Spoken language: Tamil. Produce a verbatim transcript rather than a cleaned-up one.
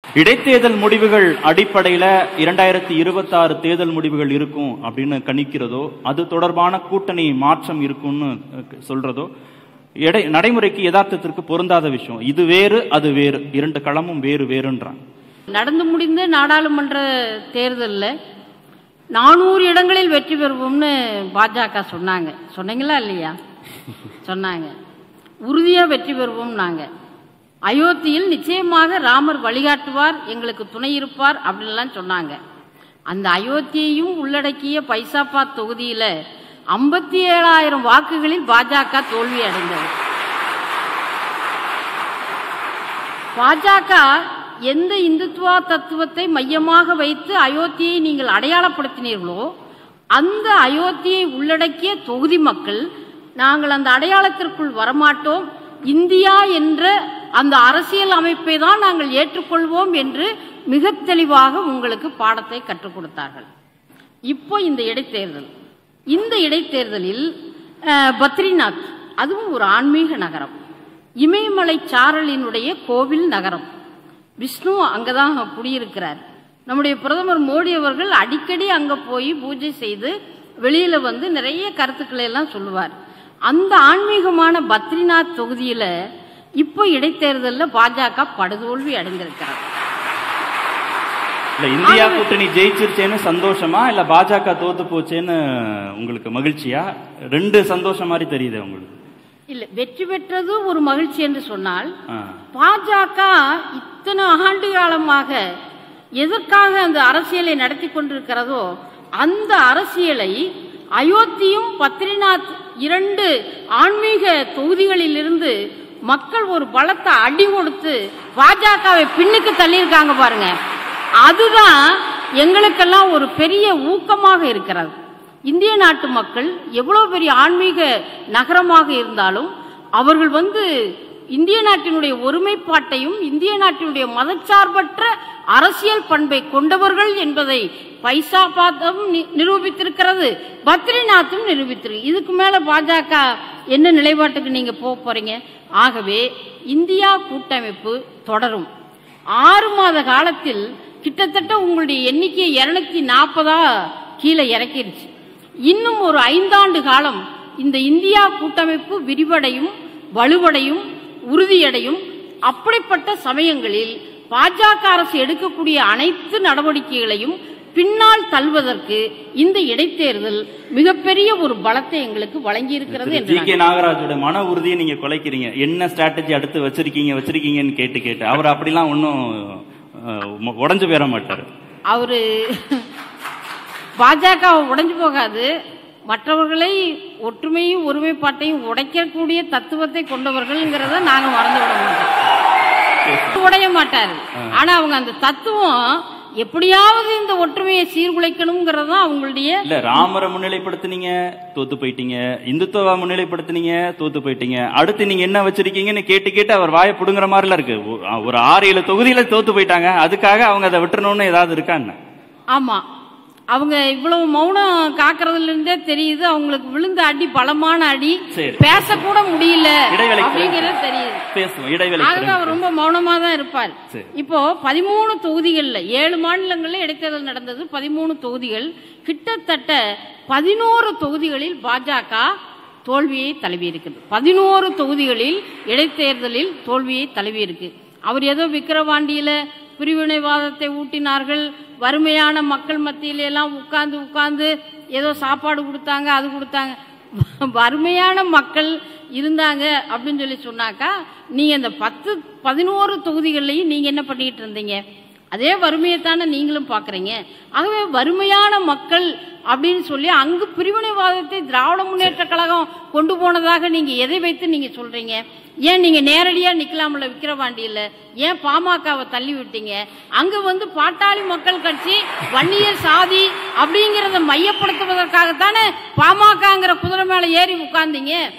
இடைத்தேர்தல் முடிவுகள் அடிப்படையில இரண்டாயிரத்தி இருபத்தி ஆறு தேர்தல் முடிவுகள் இருக்கும் அப்படின்னு கணிக்கிறதோ, அது தொடர்பான கூட்டணி மாற்றம் இருக்கும்னு சொல்றதோ எடை நடைமுறைக்கு யதார்த்தத்திற்கு பொருந்தாத விஷயம். இது வேறு அது வேறு, இரண்டு களமும் வேறு வேறுன்றாங்க. நடந்து முடிந்த நாடாளுமன்ற தேர்தலில் நானூறு இடங்களில் வெற்றி பெறுவோம்னு பாஜக சொன்னாங்க. சொன்னீங்களா இல்லையா? சொன்னாங்க. உறுதியா வெற்றி பெறுவோம். நாங்க அயோத்தியில் நிச்சயமாக ராமர் வழிகாட்டுவார், எங்களுக்கு துணை இருப்பார் அப்படின்லாம் சொன்னாங்க. அந்த அயோத்தியையும் உள்ளடக்கிய பைசாபாத் தொகுதியில ஐம்பத்தி ஏழாயிரம் வாக்குகளில் பாஜக தோல்வி அடைந்தது. பாஜக எந்த இந்துத்துவா தத்துவத்தை மையமாக வைத்து அயோத்தியை நீங்கள் அடையாளப்படுத்தினீர்களோ அந்த அயோத்தியை உள்ளடக்கிய தொகுதி மக்கள் நாங்கள் அந்த அடையாளத்திற்குள் வரமாட்டோம், இந்தியா என்ற அந்த அரசியல் அமைப்பை தான் நாங்கள் ஏற்றுக்கொள்வோம் என்று மிக தெளிவாக உங்களுக்கு பாடத்தை கற்றுக் கொடுத்தார்கள். இப்போ இந்த இடைத்தேர்தல், இந்த இடைத்தேர்தலில் பத்ரிநாத், அதுவும் ஒரு ஆன்மீக நகரம், இமயமலை சாரலினுடைய கோவில் நகரம், விஷ்ணு அங்கதான் குடியிருக்கிறார். நம்முடைய பிரதமர் மோடி அவர்கள் அடிக்கடி அங்க போய் பூஜை செய்து வெளியில வந்து நிறைய கருத்துக்களை எல்லாம் சொல்லுவார். அந்த ஆன்மீகமான பத்ரிநாத் தொகுதியில இப்போ இடைத்தேர்தலில் பாஜக படுதோல்வி அடைந்திருக்கிறார். இந்தியா கூட்டணி ஜெயிச்சிருச்சேன்னு சந்தோஷமா இல்ல பாஜக தோத்து போச்சேன்னு உங்களுக்கு மகிழ்ச்சியா? ரெண்டு சந்தோஷம் மாதிரி தெரியுது உங்களுக்கு. இல்ல, வெற்றி பெற்றது ஒரு மகிழ்ச்சி என்று சொன்னால், பாஜக இத்தனை ஆண்டு காலமாக எதற்காக அந்த அரசியலை நடத்தி கொண்டிருக்கிறதோ அந்த அரசியலை அயோத்தியும் பத்ரிநாத் இரண்டு ஆன்மீக தொகுதிகளில் இருந்து மக்கள் ஒரு பலத்தை அடி கொடுத்து பாஜகவை பின்னுக்கு தள்ளியிருக்காங்க பாருங்க. அதுதான் எங்களுக்கெல்லாம் ஒரு பெரிய ஊக்கமாக இருக்கிறது. இந்திய நாட்டு மக்கள் எவ்வளவு பெரிய ஆன்மீக நகரமாக இருந்தாலும் அவர்கள் வந்து இந்திய நாட்டினுடைய ஒருமைப்பாட்டையும் இந்திய நாட்டினுடைய மதச்சார்பற்ற அரசியல் பண்பை கொண்டவர்கள் என்பதை பைசாபாத்தும் நிரூபித்திருக்கிறது, பத்ரிநாத்தும் நிரூபித்திருக்கு. இதுக்கு மேல பாஜக என்ன நிலைப்பாட்டுக்கு நீங்க போக போறீங்க? ஆகவே இந்தியா கூட்டமைப்பு தொடரும். ஆறு மாத காலத்தில் கிட்டத்தட்ட உங்களுடைய எண்ணிக்கை இருநூத்தி நாற்பதா கீழே இறக்கிருச்சு. இன்னும் ஒரு ஐந்தாண்டு காலம் இந்த இந்தியா கூட்டமைப்பு விரிவடையும், வலுவடையும், உறுதியடையும். அப்படிப்பட்ட சமயங்களில் பாஜக அரசு எடுக்கக்கூடிய அனைத்து நடவடிக்கைகளையும் பின்னால் தள்ளுவதற்கு இந்த இடைத்தேர்தல் மிகப்பெரிய ஒரு பலத்தை எங்களுக்கு வழங்கி இருக்கிறது. ஜி கே நாகராஜோட மன உறுதியை நீங்க குலைக்கிறீங்க. என்ன ஸ்ட்ராட்டஜி அடுத்து வச்சிருக்கீங்க வச்சிருக்கீங்கன்னு கேட்டு கேட்டு அவர் அப்படிலாம் ஒன்னும் உடஞ்சு போயிட மாட்டாரு. அவரு பாஜக உடைஞ்சு போகாது. மற்றவர்களை ஒற்றுமையும் ஒருமைப்பாட்டையும் உடைக்கக்கூடிய தத்துவத்தை கொண்டவர்கள்ங்கிறத நாங்க மறந்து விட மாட்டோம். உடைய மாட்டாரு. ஆனா அவங்க அந்த தத்துவம் எப்படியாவது இந்த ஒற்றுமையை சீர்குலைக்கணும்ங்கிறது தான் அவங்களுடைய. இல்ல, ராமரை முன்னிலைப்படுத்தினீங்க தோத்து போயிட்டீங்க, இந்துத்துவ முன்னிலைப்படுத்தினீங்க தோத்து போயிட்டீங்க, அடுத்து நீங்க என்ன வச்சிருக்கீங்கன்னு கேட்டு கேட்டு அவர் வாயை புடுங்குற மாதிரிலாம் இருக்கு. ஒரு ஆறு ஏழு தொகுதியில தோத்து போயிட்டாங்க, அதுக்காக அவங்க அதை விட்டுறணும்னு ஏதாவது இருக்காங்க? ஆமா, அவங்க இவ்வளவு மௌனம் காக்குறதுல இருந்தே தெரியுது அவங்களுக்கு விழுந்த அடி பலமான அடி, பேசக்கூட முடியல அப்படிங்கிறது தெரியுது. ஆக அவர் ரொம்ப மௌனமா தான் இருப்பார். இப்போ பதிமூணு தொகுதிகள்ல ஏழு மாநிலங்கள்ல இடைத்தேர்தல் நடந்தது. பதிமூணு தொகுதிகள், கிட்டத்தட்ட பதினோரு தொகுதிகளில் பாஜக தோல்வியை தழுவி இருக்குது. பதினோரு தொகுதிகளில் இடைத்தேர்தலில் தோல்வியை தழுவி இருக்கு. அவர் ஏதோ விக்கிரவாண்டியில பிரிவினைவாதத்தை ஊட்டினார்கள், வறுமையான மக்கள் மத்தியில எல்லாம் உட்கார்ந்து உட்கார்ந்து ஏதோ சாப்பாடு கொடுத்தாங்க, அது கொடுத்தாங்க. வறுமையான மக்கள் இருந்தாங்க அப்படின்னு சொல்லி சொன்னாக்கா நீங்க இந்த பத்து பதினோரு தொகுதிகள்லையும் நீங்க என்ன பண்ணிட்டு இருந்தீங்க? அதே வறுமையைத்தானே நீங்களும் பாக்குறீங்க. ஆகவே வறுமையான மக்கள் அப்படின்னு சொல்லி அங்கு பிரிவினைவாதத்தை திராவிட முன்னேற்ற கழகம் கொண்டு போனதாக நீங்க எதை வைத்து நீங்க சொல்றீங்க? ஏன் நீங்க நேரடியா நிக்கலாம்ல விக்கிரவாண்டியில? ஏன் பாமகவை தள்ளி விட்டீங்க? அங்க வந்து பாட்டாளி மக்கள் கட்சி வன்னியர் சாதி அப்படிங்கறத மையப்படுத்துவதற்காகத்தானே பாமகங்கிற குதிரை மேல ஏறி உட்கார்ந்தீங்க.